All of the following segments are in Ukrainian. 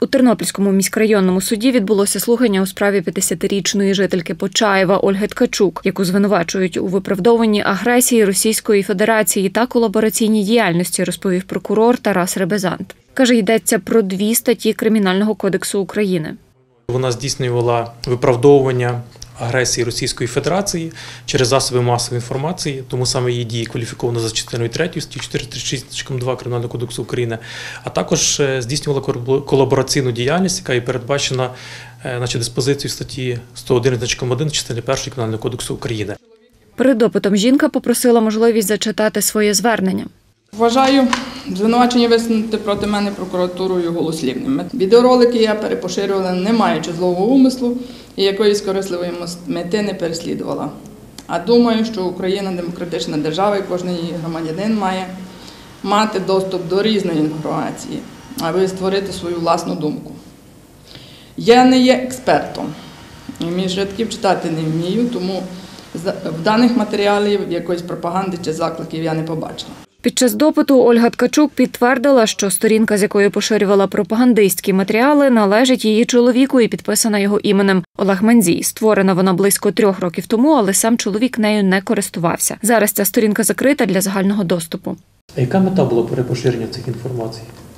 У Тернопільському міськрайонному суді відбулося слухання у справі 50-річної жительки Почаєва Ольги Ткачук, яку звинувачують у виправдовуванні агресії Російської Федерації та колабораційній діяльності, розповів прокурор Тарас Ребезант. Каже, йдеться про 2 статті Кримінального кодексу України. Вона здійснювала виправдовування агресії Російської Федерації через засоби масової інформації, тому саме її дії кваліфіковано за частиною 3 статті 436.2 Кримінального кодексу України, а також здійснювала колабораційну діяльність, яка є передбачена диспозицією статті 111.1 частини 1 Кримінального кодексу України. Перед допитом жінка попросила можливість зачитати своє звернення. Вважаю звинувачення висунути проти мене прокуратурою голослівним. Відеоролики я перепоширювала, не маючи злого умислу і якоїсь корисливої мети не переслідувала. А думаю, що Україна – демократична держава і кожен її громадянин має мати доступ до різної інформації, аби створити свою власну думку. Я не є експертом, і між рядків читати не вмію, тому в даних матеріалів якоїсь пропаганди чи закликів я не побачила. Під час допиту Ольга Ткачук підтвердила, що сторінка, з якої поширювала пропагандистські матеріали, належить її чоловіку і підписана його іменем Олег Мандзій. Створена вона близько 3 років тому, але сам чоловік нею не користувався. Зараз ця сторінка закрита для загального доступу. А яка мета була перепоширення цих інформацій?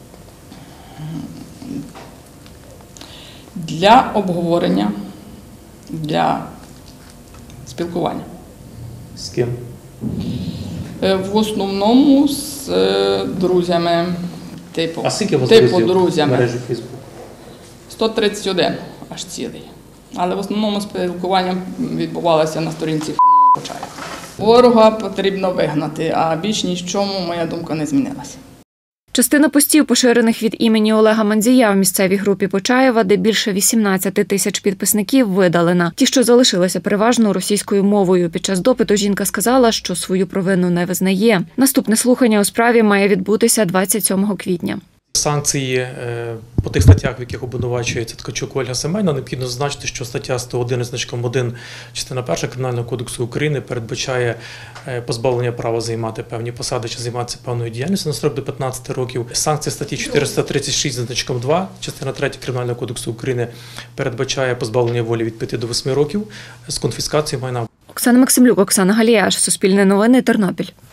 Для обговорення, для спілкування. З ким? В основному з друзями, типу А скільки у вас друзів в мережі Фейсбук? 131 аж цілий. Але в основному спілкування відбувалося на сторінці Почаєва. Ворога потрібно вигнати, а більш ні в чому моя думка не змінилася. Частина постів, поширених від імені Олега Мандзія в місцевій групі Почаєва, де більше 18 тисяч підписників, видалена. Ті, що залишилися переважно російською мовою. Під час допиту жінка сказала, що свою провину не визнає. Наступне слухання у справі має відбутися 27 квітня. Санкції по тих статтях, в яких обвинувачується Ткачук Ольга Семенівна, необхідно зазначити, що стаття 111.1 частина 1 Кримінального кодексу України передбачає позбавлення права займати певні посади чи займатися певною діяльністю на строк до 15 років. Санкція статті 436.2 частина 3 Кримінального кодексу України передбачає позбавлення волі від 5 до 8 років з конфіскацією майна. Оксана Максимлюк, Оксана Галіяш, Суспільне новини, Тернопіль.